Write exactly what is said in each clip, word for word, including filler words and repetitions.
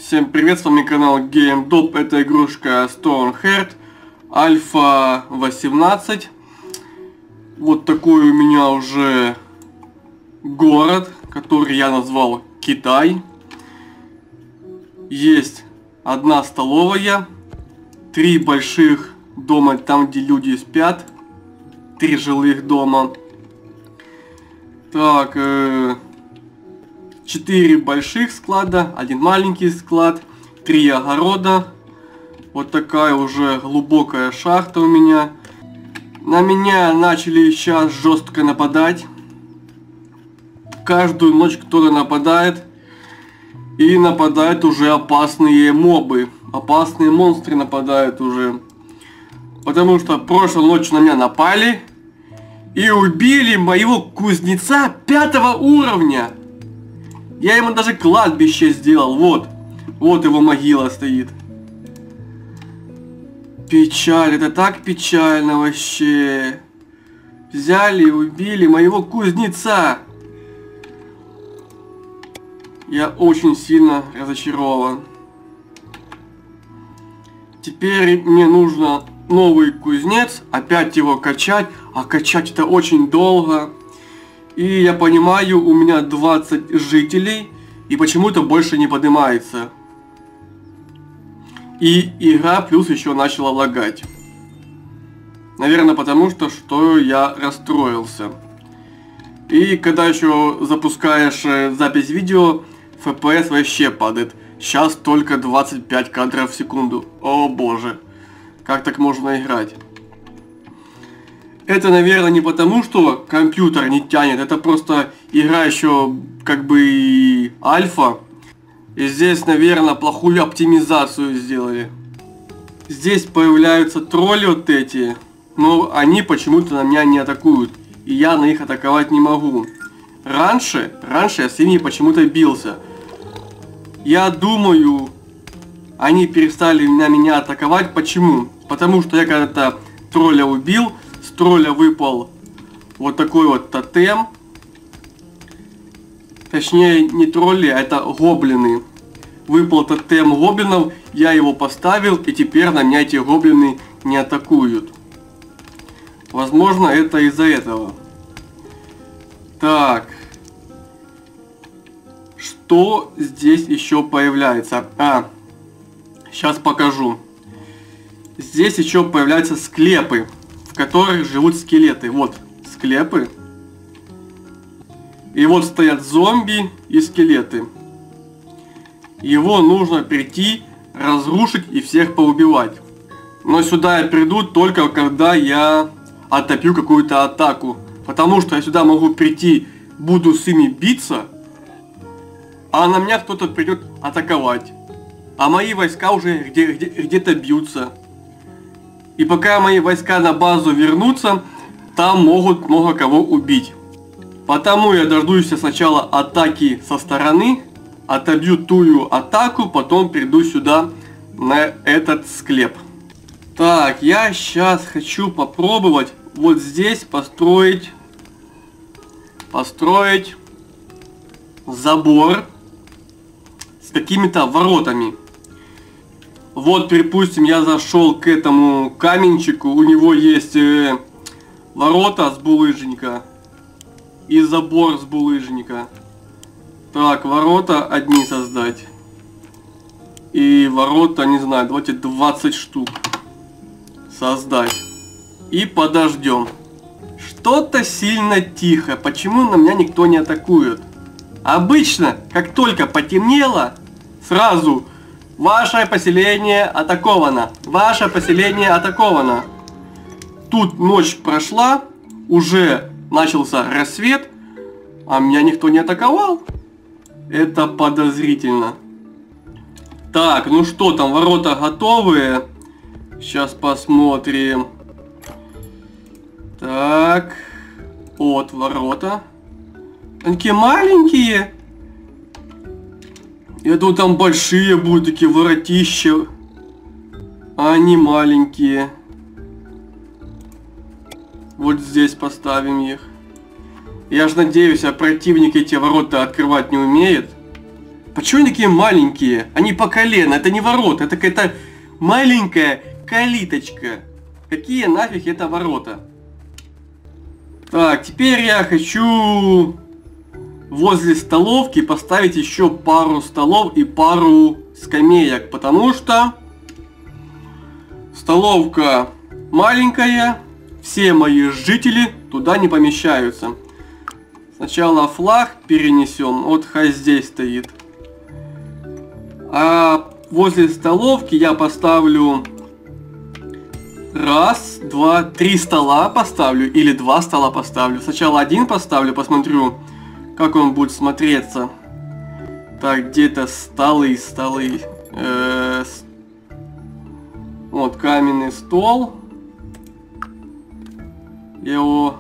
Всем привет, с вами канал GameDop. Это игрушка Stoneheart Альфа восемнадцать. Вот такой у меня уже город, который я назвал Китай. Есть одна столовая, три больших дома там, где люди спят, три жилых дома. Так, э четыре больших склада, один маленький склад, три огорода. Вот такая уже глубокая шахта у меня. На меня начали сейчас жестко нападать. Каждую ночь кто-то нападает. И нападают уже опасные мобы. Опасные монстры нападают уже. Потому что прошлой ночью на меня напали. И убили моего кузнеца пятого уровня. Я ему даже кладбище сделал. Вот. Вот его могила стоит. Печаль. Это так печально вообще. Взяли и убили моего кузнеца. Я очень сильно разочарован. Теперь мне нужно новый кузнец. Опять его качать. А качать это очень долго. И я понимаю, у меня двадцать жителей, и почему-то больше не поднимается. И игра плюс еще начала лагать. Наверное, потому что, что я расстроился. И когда еще запускаешь запись видео, эф пи эс вообще падает. Сейчас только двадцать пять кадров в секунду. О боже, как так можно играть? Это, наверное, не потому, что компьютер не тянет, это просто игра еще как бы альфа. И здесь, наверное, плохую оптимизацию сделали. Здесь появляются тролли вот эти, но они почему-то на меня не атакуют. И я на них атаковать не могу. Раньше, раньше я с ними почему-то бился. Я думаю, они перестали на меня атаковать. Почему? Потому что я когда-то тролля убил. С тролля выпал вот такой вот тотем. Точнее, не тролли, а это гоблины. Выпал тотем гоблинов, я его поставил, и теперь на меня эти гоблины не атакуют. Возможно, это из-за этого. Так. Что здесь еще появляется? А, сейчас покажу. Здесь еще появляются склепы, в которых живут скелеты. Вот склепы. И вот стоят зомби и скелеты. Его нужно прийти, разрушить и всех поубивать. Но сюда я приду только когда я оттопю какую-то атаку. Потому что я сюда могу прийти, буду с ними биться, а на меня кто-то придет атаковать. А мои войска уже где, где, где-то бьются. И пока мои войска на базу вернутся, там могут много кого убить. Потому я дождусь сначала атаки со стороны, отобью тую атаку, потом приду сюда на этот склеп. Так, я сейчас хочу попробовать вот здесь построить, построить забор с какими-то воротами. Вот, припустим, я зашел к этому каменчику, у него есть э, ворота с булыжника и забор с булыжника. Так, ворота одни создать. И ворота, не знаю, давайте двадцать штук создать. И подождем. Что-то сильно тихо, почему на меня никто не атакует? Обычно, как только потемнело, сразу... Ваше поселение атаковано. Ваше поселение атаковано. Тут ночь прошла, уже начался рассвет, а меня никто не атаковал. Это подозрительно. Так, ну что там, ворота готовые. Сейчас посмотрим. Так. Вот ворота. Они такие маленькие. Я думаю, там большие будут такие воротища. А они маленькие. Вот здесь поставим их. Я же надеюсь, а противник эти ворота открывать не умеет. Почему они такие маленькие? Они по колено. Это не ворота. Это какая-то маленькая калиточка. Какие нафиг это ворота? Так, теперь я хочу возле столовки поставить еще пару столов и пару скамеек. Потому что столовка маленькая. Все мои жители туда не помещаются. Сначала флаг перенесем. Вот хай здесь стоит. А возле столовки я поставлю раз, два, три стола поставлю. Или два стола поставлю. Сначала один поставлю, посмотрю, как он будет смотреться. Так, где-то столы, столы. Э-э- вот каменный стол. Я его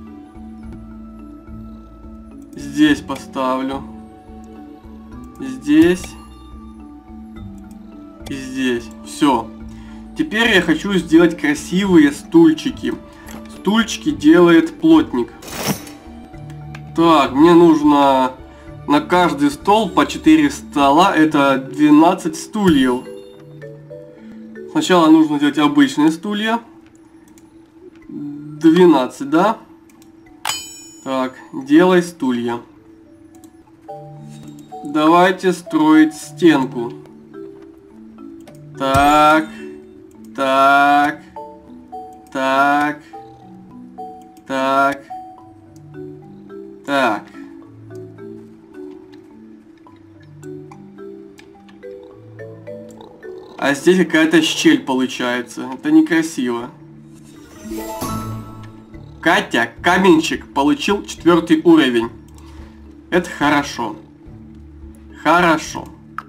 здесь поставлю. Здесь. И здесь. Все. Теперь я хочу сделать красивые стульчики. Стульчики делает плотник. Так, мне нужно на каждый стол по четыре стола. Это двенадцать стульев. Сначала нужно делать обычные стулья. двенадцать, да? Так, делай стулья. Давайте строить стенку. Так, так, так, так, так. А здесь какая-то щель получается. Это некрасиво. Катя, каменщик, получил четвертый уровень. Это хорошо. Хорошо.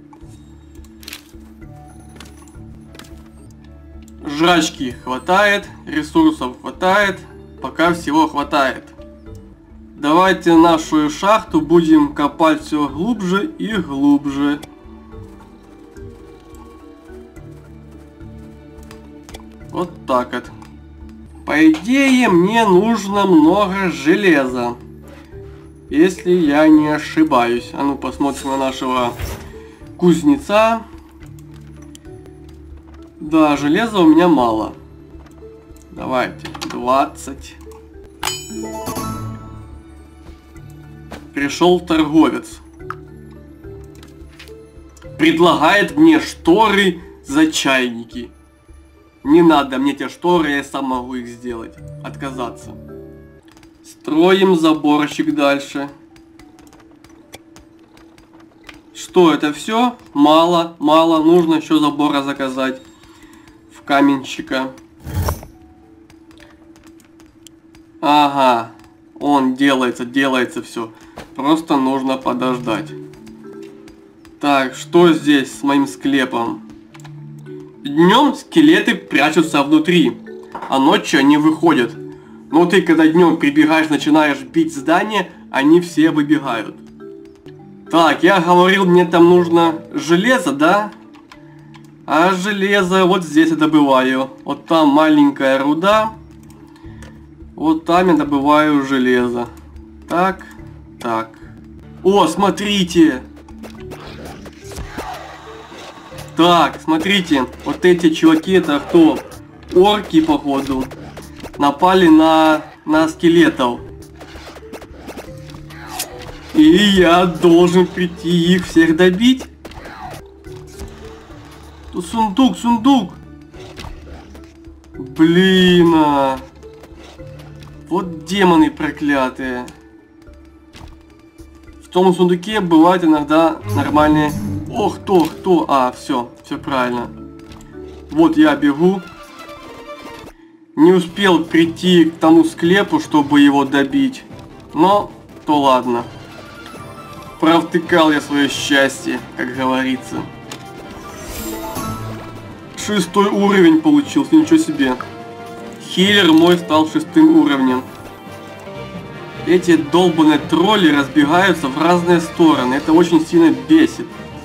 Жрачки хватает, ресурсов хватает, пока всего хватает. Давайте нашу шахту будем копать все глубже и глубже. Вот так вот. По идее, мне нужно много железа. Если я не ошибаюсь. А ну посмотрим на нашего кузнеца. Да, железа у меня мало. Давайте, двадцать. Пришел торговец. Предлагает мне шторы за чайники. Не надо мне те шторы, я сам могу их сделать. Отказаться. Строим заборчик дальше. Что, это все? Мало, мало. Нужно еще забора заказать. В каменщика. Ага. Он делается, делается все. Просто нужно подождать. Так, что здесь с моим склепом? Днем скелеты прячутся внутри, а ночью они выходят. Но ты, когда днем прибегаешь, начинаешь бить здание, они все выбегают. Так, я говорил, мне там нужно железо, да? А железо вот здесь я добываю. Вот там маленькая руда. Вот там я добываю железо. Так, так. О, смотрите! Так, смотрите, вот эти чуваки, это кто? Орки, походу. Напали на, на скелетов. И я должен прийти их всех добить. Тут сундук, сундук. Блин. А. Вот демоны проклятые. В том сундуке бывают иногда нормальные... Ох, кто, кто? А, все, все правильно. Вот я бегу. Не успел прийти к тому склепу, чтобы его добить. Но, то ладно. Провтыкал я свое счастье, как говорится. Шестой уровень получился, ничего себе. Хиллер мой стал шестым уровнем. Эти долбаные тролли разбегаются в разные стороны. Это очень сильно бесит.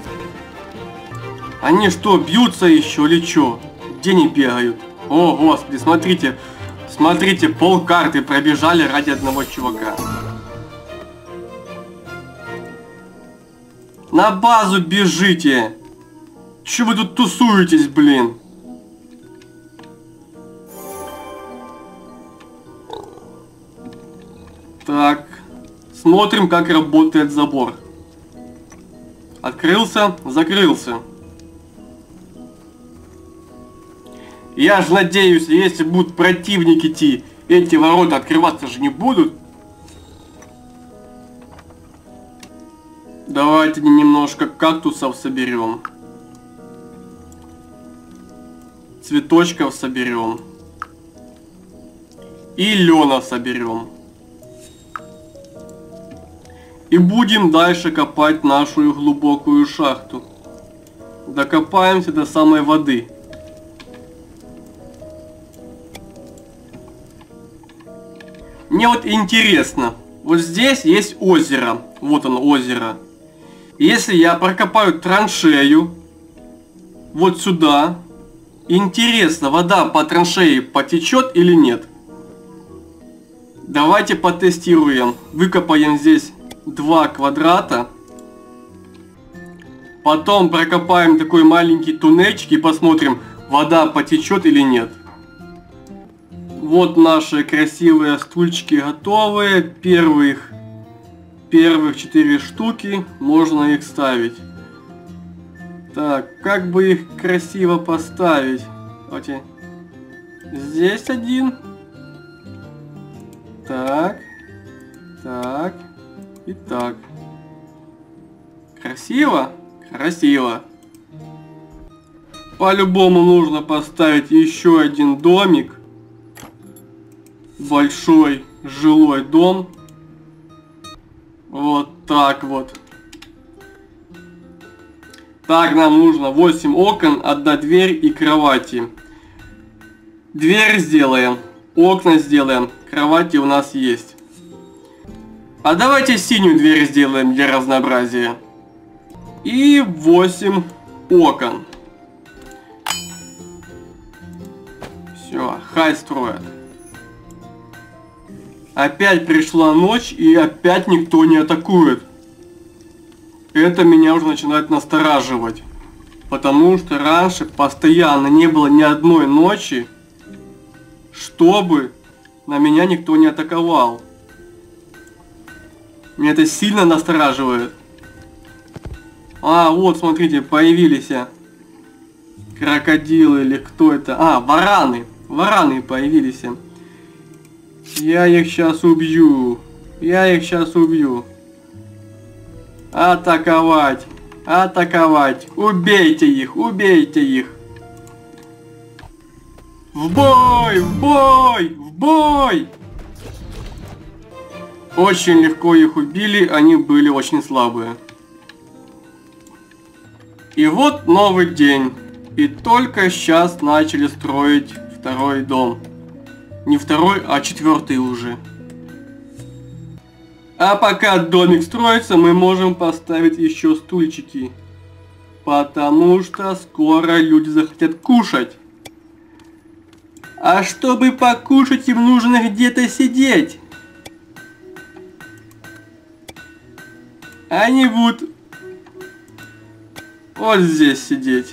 Они что, бьются еще или что? Где они бегают? О, господи, смотрите. Смотрите, пол карты пробежали ради одного чувака. На базу бежите. Че вы тут тусуетесь, блин? Так. Смотрим, как работает забор. Открылся, закрылся. Я же надеюсь, если будут противники идти, эти ворота открываться же не будут. Давайте немножко кактусов соберем. Цветочков соберем. И лена соберем. И будем дальше копать нашу глубокую шахту. Докопаемся до самой воды. Мне вот интересно. Вот здесь есть озеро. Вот оно, озеро. Если я прокопаю траншею вот сюда, интересно, вода по траншее потечет или нет? Давайте потестируем. Выкопаем здесь два квадрата. Потом прокопаем такой маленький туннельчик и посмотрим, вода потечет или нет. Вот наши красивые стульчики готовые. Первых, первых четыре штуки. Можно их ставить. Так, как бы их красиво поставить? Давайте. Здесь один. Так. Так. И так. Красиво? Красиво. По-любому нужно поставить еще один домик. Большой жилой дом. Вот так вот. Так, нам нужно восемь окон, одна дверь и кровати. Дверь сделаем. Окна сделаем. Кровати у нас есть. А давайте синюю дверь сделаем для разнообразия. И восемь окон. Все, хай строят. Опять пришла ночь, и опять никто не атакует. Это меня уже начинает настораживать. Потому что раньше постоянно не было ни одной ночи, чтобы на меня никто не атаковал. Меня это сильно настораживает. А, вот, смотрите, появились крокодилы или кто это? А, вараны. Вараны появились. Я их сейчас убью. Я их сейчас убью. Атаковать. Атаковать. Убейте их. Убейте их. В бой! В бой! В бой! Очень легко их убили. Они были очень слабые. И вот новый день. И только сейчас начали строить второй дом. Не второй, а четвертый уже. А пока домик строится, мы можем поставить еще стульчики. Потому что скоро люди захотят кушать. А чтобы покушать, им нужно где-то сидеть. Они будут вот здесь сидеть.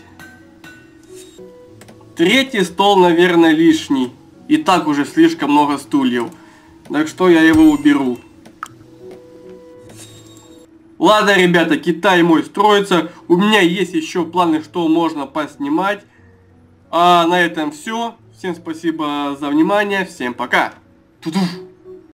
Третий стол, наверное, лишний. И так уже слишком много стульев. Так что я его уберу. Ладно, ребята, Китай мой строится. У меня есть еще планы, что можно поснимать. А на этом все. Всем спасибо за внимание. Всем пока. Ту-ду.